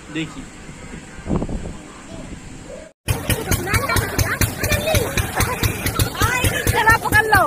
देखिए पकड़ लो।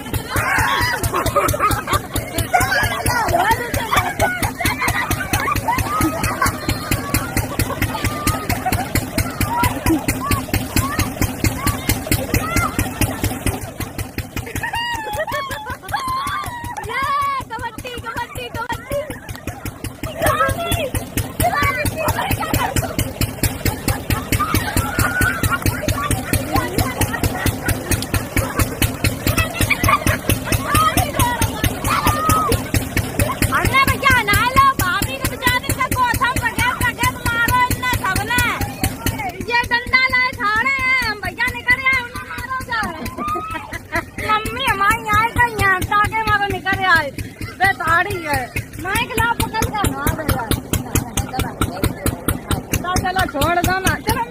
चलो छोड़ दो ना, चलो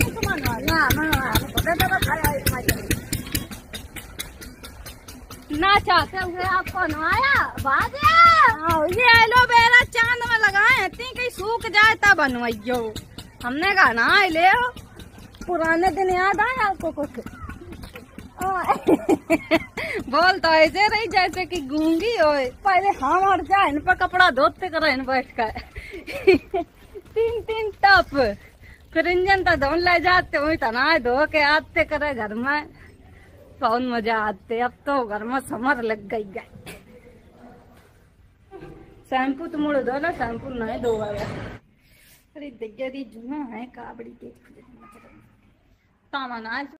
ना चाहते हुए आपको नवाया बाद ये एलोवेरा चांद में लगाए इतनी कहीं सूख जाए तब बनवाइयो। हमने कहा ना ले पुराने दिन याद आए आपको कुछ? बोल तो ऐसे रही जैसे कि गूंगी हो। पहले हम और जाए इन पर कपड़ा धोते करे बैठ कर 3 टप, फिर इंजन तो धोन ले जाते वही तना धो के आते करे घर में कौन मजा आते। अब तो घर में समर लग गई है। शैम्पू तो मुड़ दो ना, शैम्पू नहीं दो। अरे दिग्गरी जुआ है काबड़ी के तामा ना